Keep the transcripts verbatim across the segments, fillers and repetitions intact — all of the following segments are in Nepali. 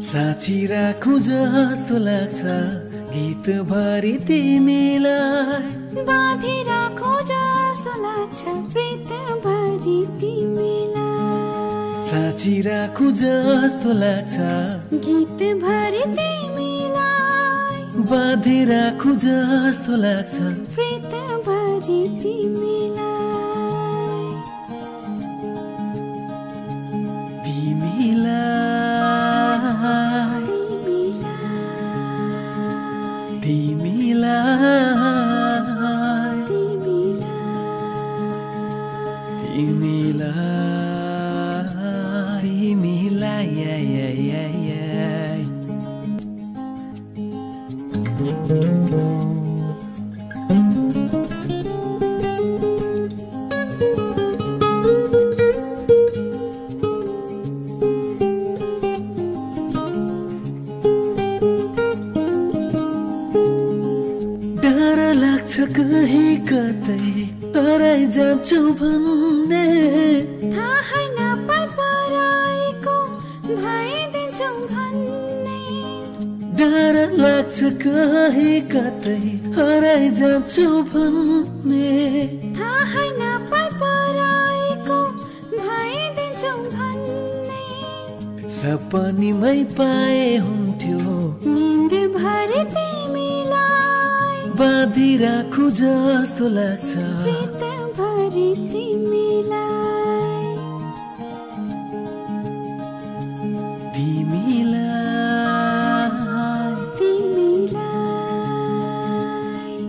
साँची राखौं जस्तो लाग्छ गीत भरि तिमीलाई बाँधि राखौं जस्तो लाग्छ प्रीत भरि तिमीलाई साँची राखौं जस्तो लाग्छ गीत भरि तिमीलाई बाँधि राखौं जस्तो लाग्छ प्रीत भरि तिमीलाई तिमीलाई तिमीलाई तिमीलाई तिमीलाई या या या या डर लाग्छ कहीँ कतै हराइ जान्छु भन्ने थाहै नपाएको भइदिन्छौ भन्ने डर लाग्छ कहीँ कतै हराइ जान्छु भन्ने थाहै नपाएको भइदिन्छौ भन्ने सपनीमै पाए हुन्थ्यो निन्द भरि तिमीलाई बाँधि राखौं जस्तो लाग्छ प्रीत भरि तिमीलाई तिमीलाई तिमीलाई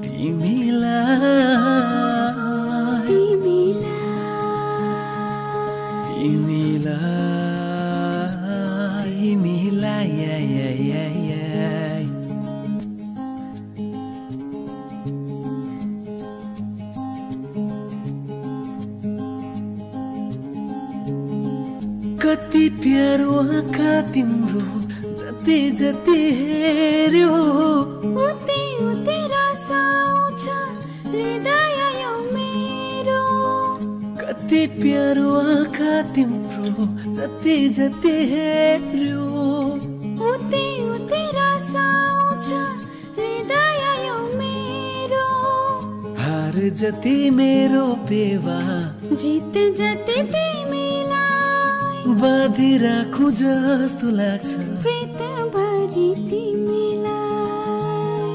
तिमीलाई तिमीलाई तिमीलाई या या या या कति प्यारो आँखा तिम्रो जति जति हेर्यो उति उति रसाउँछ हृदय यो मेरो कति प्यारो आँखा तिम्रो जति जति हेर्यो उति उति रसाउँछ हृदय यो मेरो हार जति मेरो पेवा जित जति तिमीलाई बाँधि राखौं जस्तो लाग्छ प्रीत भरि तिमीलाई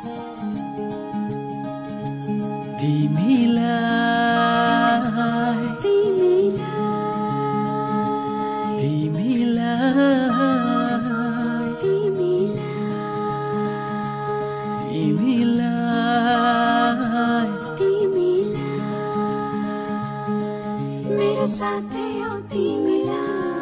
तिमीलाई तिमीलाई तिमीलाई तिमीलाई तिमीलाई तिमीलाई मेरो साथै हो तिमीलाई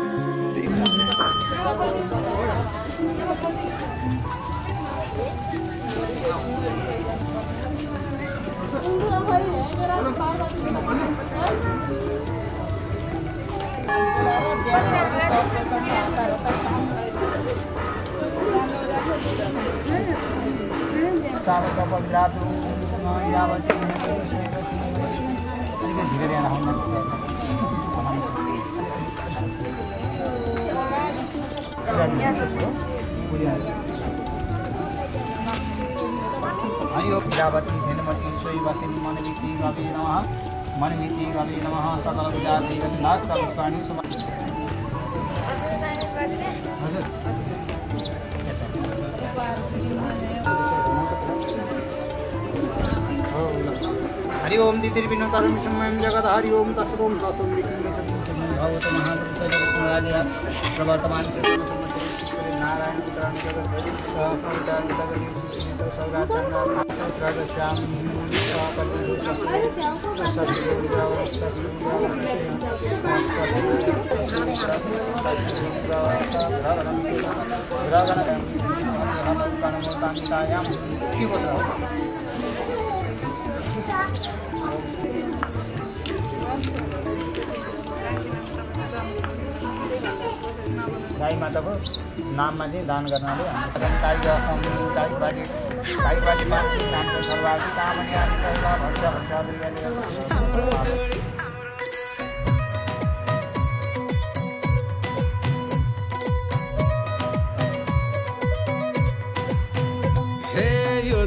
हरि ओम विद्यावती धेनुमती श्रीवसिनी मनमिति गवे नमः मनमिति गवे नमः सकल विद्यार्थी नाथ सर्वस्वाणी सम हजुर हरि ओम दितिर्विनोतरं समयं जगत् हरि ओम तस्सोम तत्त्वं विज्ञानं सत्तं भगवत महापुरुष जगत्संराजः प्रवर्तमान नारायण पुत्रान जगत् प्रवितान जगत् सौगाचंद्र राजश्याम गाई माताको नाममा चाहिँ दान गर्नाले हाम्रो सबै गाई गाई बाली गाई बाली मान्छे सानो सरबारी तामनी आदि पहिला भन्छ भन्छ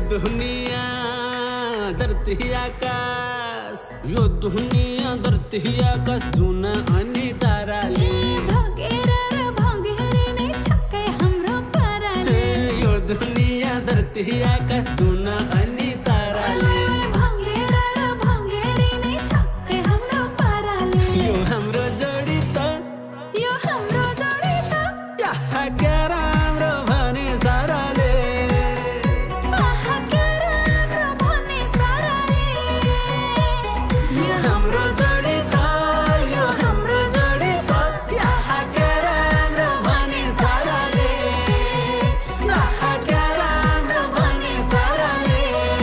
दुनिया धरती आकाश यो दुनिया धरती आकाश जुन अनि ताराले भगेर र भगेरी नै छक्कै हाम्रो पाराले यो दुनिया धरती आकाश जुन अनि ताराले भगेर र भगेरी नै छक्कै हाम्रो पाराले यो हाम्रो जोडी त यो हाम्रो जोडी त याहा क्या राम्रो भने साराले आहा क्या राम्रो भने साराले यो हाम्रो जोडी त यो हाम्रो जोडी त याहा क्या राम्रो भने साराले याहा क्या राम्रो भने साराले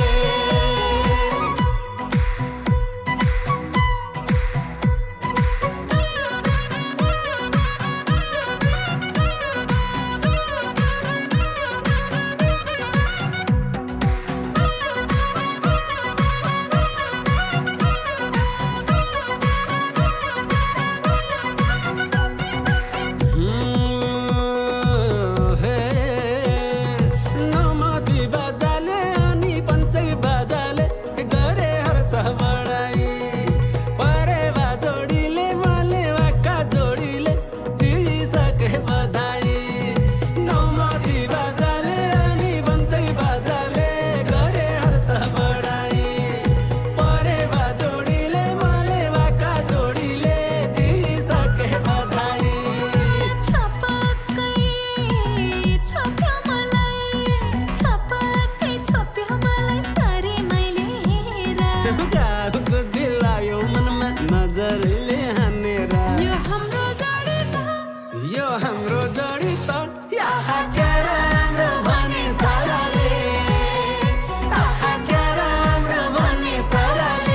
नमदी बाजाले अनि पञ्चै बाजाले गरे हर्ष बढाई परेवा जोडीले माले वाका जोडीले दिइसके बधाई नमदी बाजाले अनि पञ्चै बाजाले गरे हर्ष बढाई परेवा जोडीले माले वाका जोडीले दिइसके बधाई छपक्कै छप्यो मलाई छपक्कै छप्यो मलाई सारी मैले हेर गाउँको दिलायो मनमा नजरले हानेर यो हाम्रो जोडी त यो हाम्रो जोडी त याहा क्या राम्रो भने साराले आहा क्या राम्रो भने साराले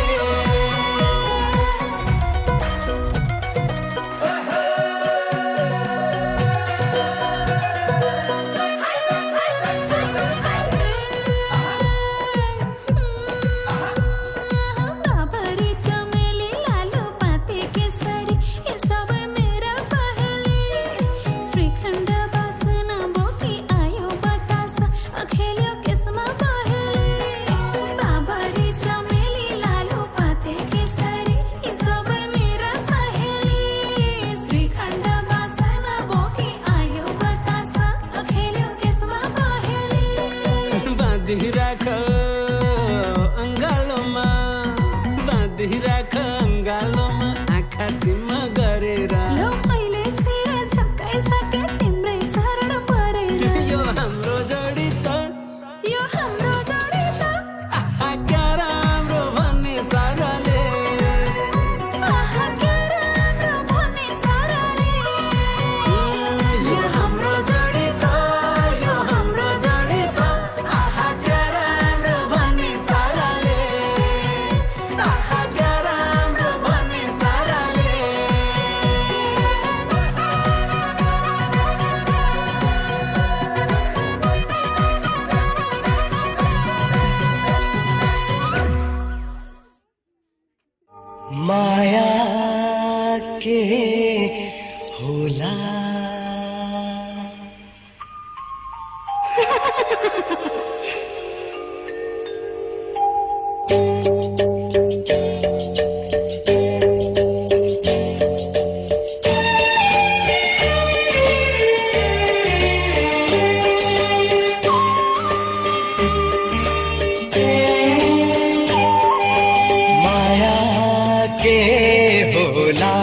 बाबरी चमेली लालु पाते केसरी ये सबै मेरा सहेली श्रीखण्ड बासना बोकी आयो बतासा अखेल्यो केसमा पहेली बाबरी चमेली लालु पाते केसरी ये सबै मेरा सहेली श्रीखण्ड बासना बोकी आयो बतासा अखेल्यो केसमा पहेली बाँधिराख अङ्गालोमा बाँधिराख अङ्गालोमा आँखा चिम गरेर लो मैले सिर झप्काइसके तिम्रै शरण परेर यो हाम्रो जोडी त यो हाम्रो जोडी त आहा क्या राम्रो भन्ने साराले आहा क्या राम्रो भने साराले यो हाम्रो जोडी त यो हाम्रो जोडी त आहा क्या राम्रो भन्ने साराले आहा क्या राम्रो भन्ने साराले माया के होला माया के होला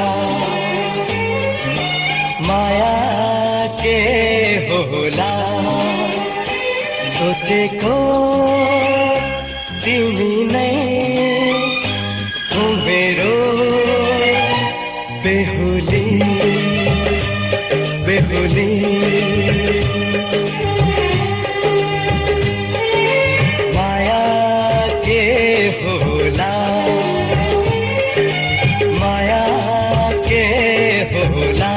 माया के होला सोचेको तिमी नै हो मेरो बेहुली बेहुली माया के होला माया के होला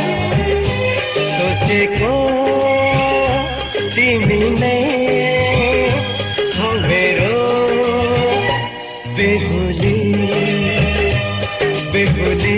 सोचेको तिमी नै हो मेरो बेहुली बेहुली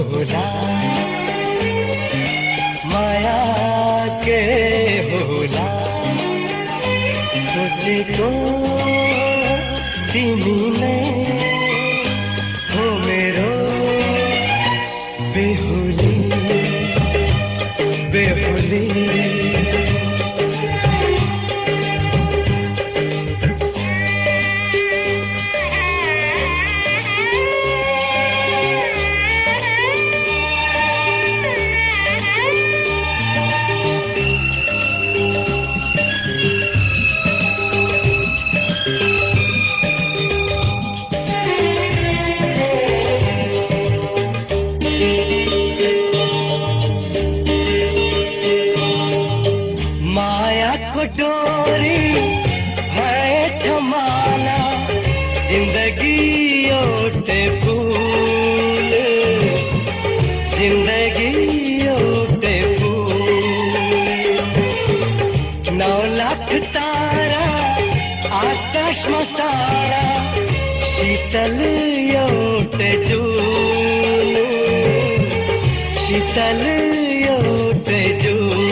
होला माया के होला सोचेको तिमी नै हो मेरो बेहुली बेहुली डोरी भएछ माला जिन्दगी एउटै फुल जिन्दगी एउटै फुल नौ लाख तारा आकाशमा सारा शीतल एउटै जुन शीतल एउटै जुन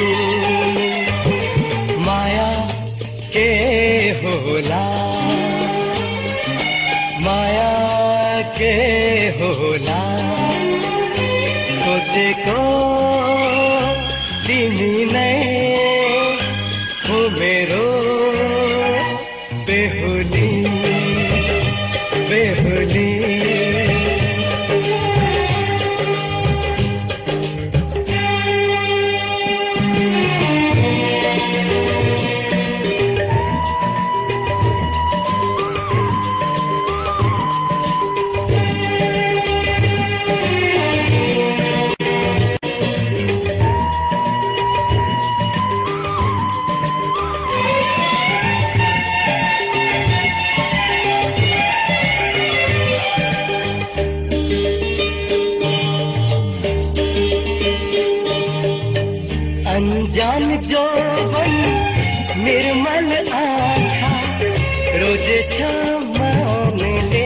के होला माया के होला सोचेको तिमी नै हो मेरो बेहुली बेहुली अनजान जोवन निर्मल आँखा रोजे छमानले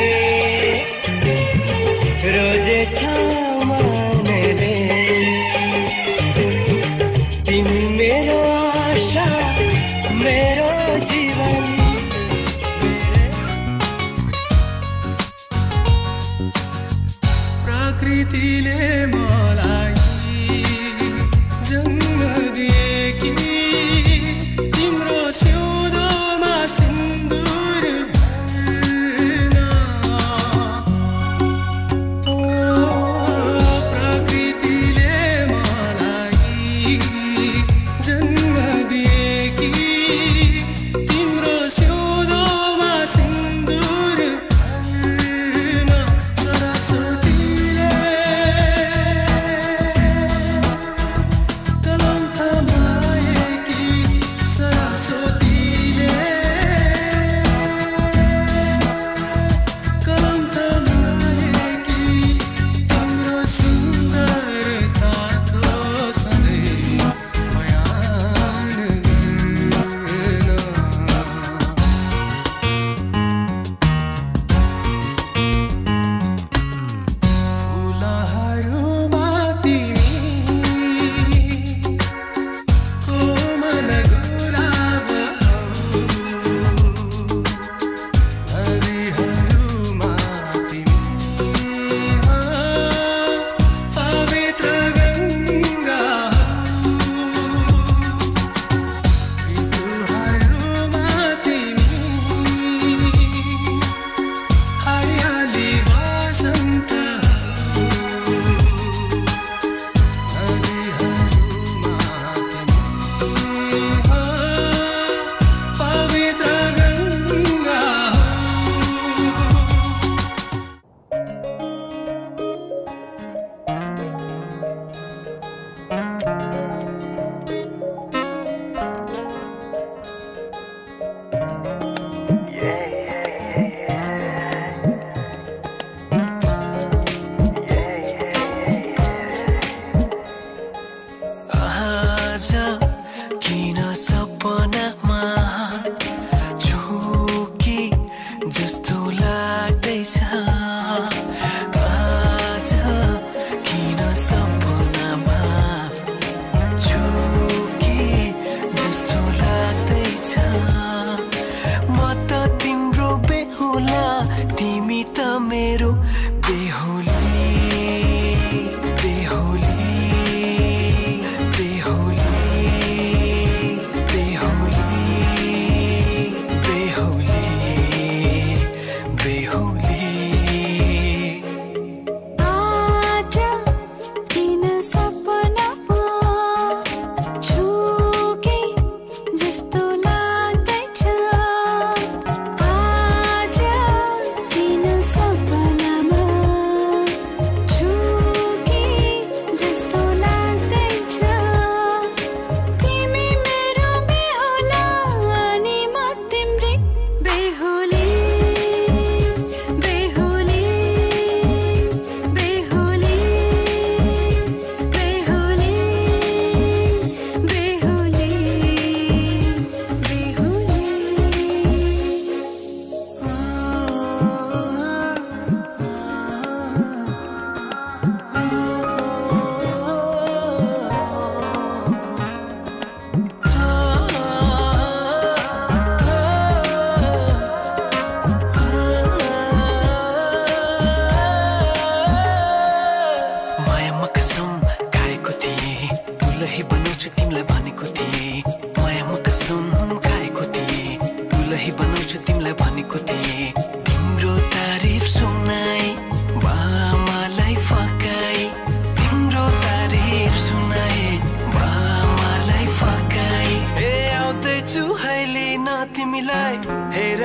रोजे छमानले तिमी मेरो आशा मेरो जीवन प्रकृतिले मलाई जन्म दिएकी तिम्रो सिउँदोमा सिन्दुर भर्न ओ प्रकृतिले मलाई जन्म दिएकी तिम्रो सिउँदोमा सिन्दुर भर्न सरस्वतीले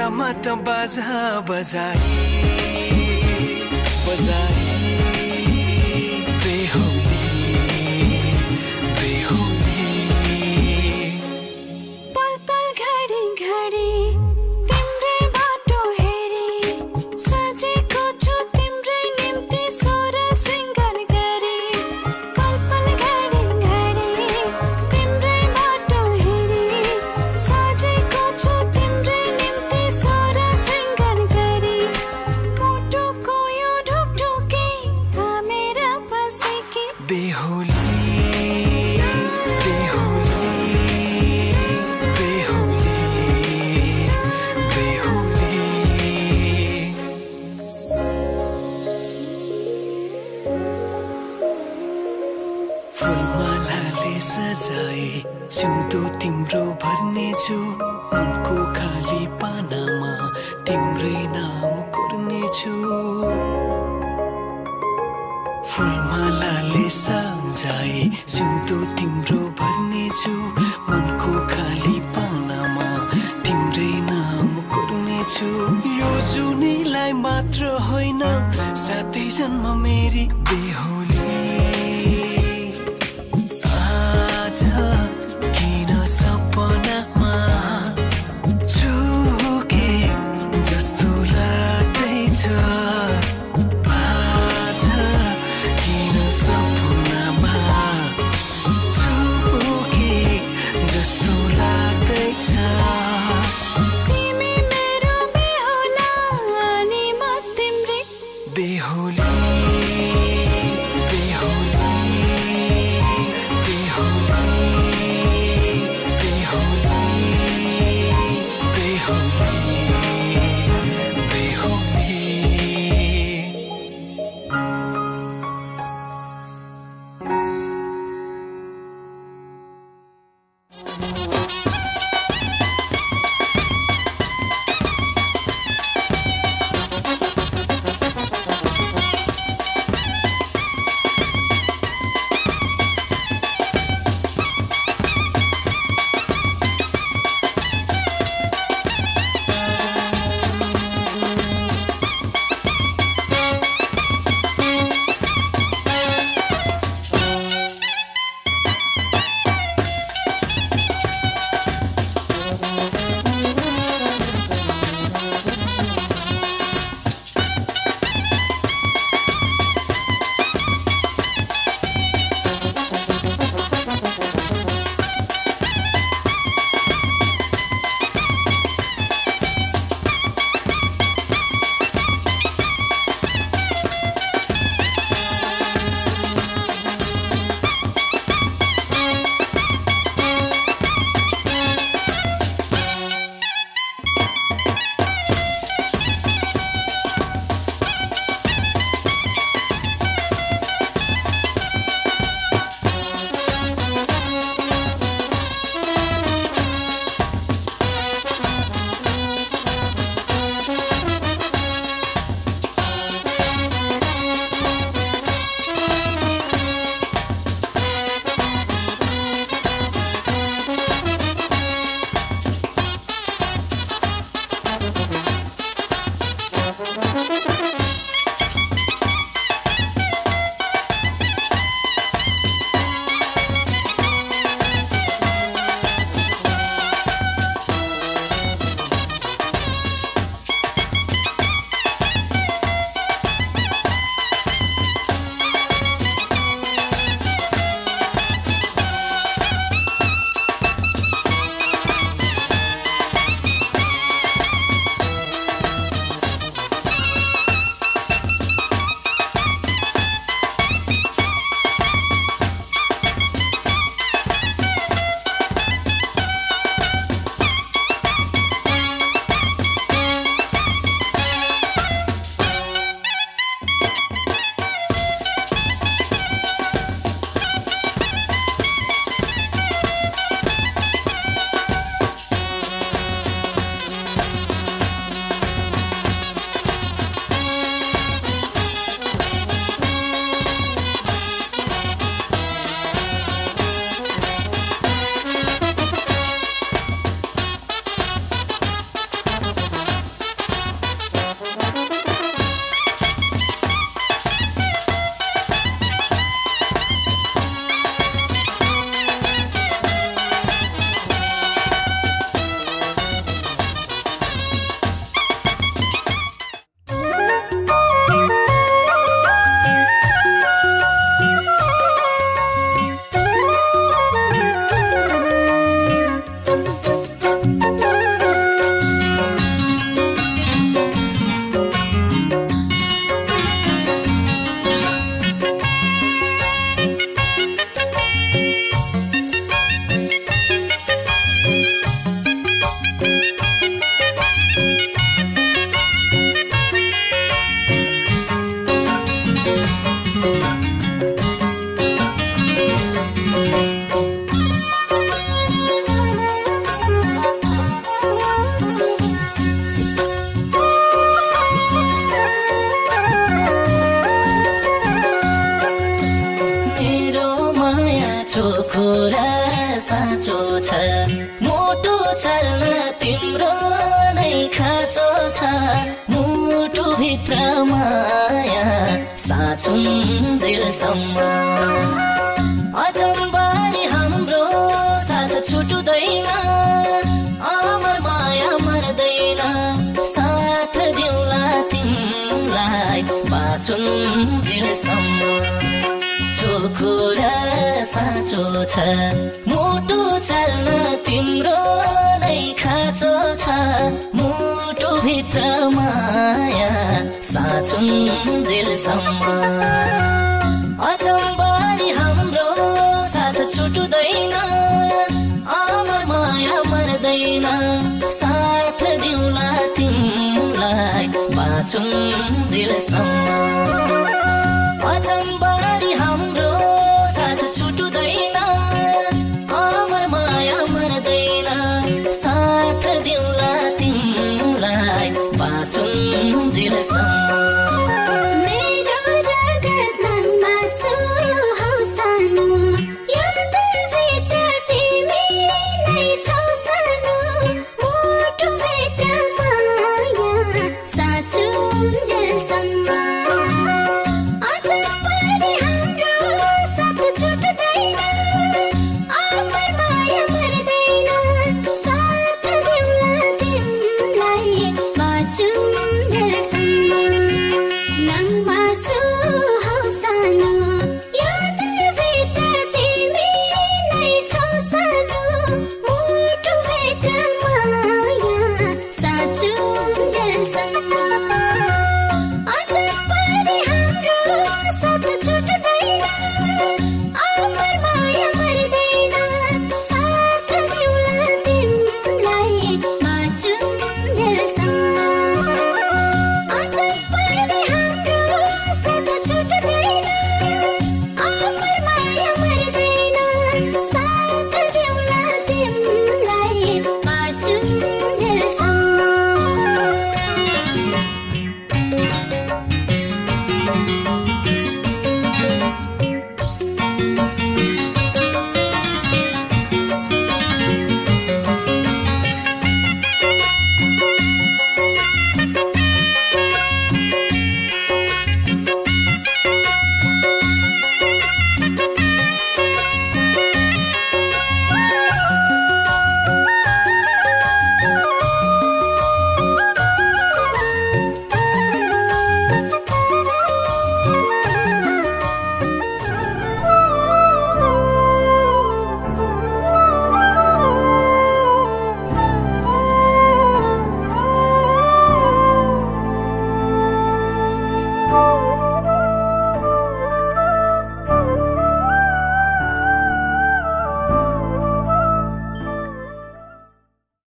मत बाजा बजाई बजाई बेहुदी बेहुदी पल पल घडी घडी तिम्रै बाटो हेरी सजेको छु तिम्रै निम्ति सोर सिंगार गरी पल पल घडी घडी तिम्रै बाटो हेरी सजेको छु तिम्रै निम्ति सोर सिंगार गरी मुटुको यो ढुकढुकी थामेर बसेकी बेहुली बेहुली बेहुली बेहुली फुलमालाले सजाए सिउँदो तिम्रो भर्नेछु मनको खाली पानामा तिम्रै नाम कोर्नेछु फुलमालाले सजाए सिउँदो तिम्रो भर्नेछु मनको खाली पानामा तिम्रै नाम कोर्नेछु यो जुनीलाई मात्र होइन सातै जन्म मेरी बेहुली आज किन सपनामा चुके जस्तो लाग्दैछ आज किन सपनामा चुके जस्तो लाग्दैछ तिमी मेरो बेहुला अनि म तिम्रै बेहुली बेहुली बेहुली चोखो र साँचो छ मोटो चल्न तिम्रो नै खाँचो छ मुटुभित्र माया साँचुन्जेलसम्म अचम्बारी हाम्रो साथ छुट्दैन अमर माया मर्दैन साथ दिउँला तिमीलाई बाँचुन्जेलसम्म चोखो र साँचो छ मोटो चल्न तिम्रो नै खाँचो छ मुटुभित्र माया साँचुन्जेलसम्म अचम्बारी हाम्रो साथ छुट्दैन अमर माया मर्दैन साथ दिउँला तिमीलाई बाँचुन्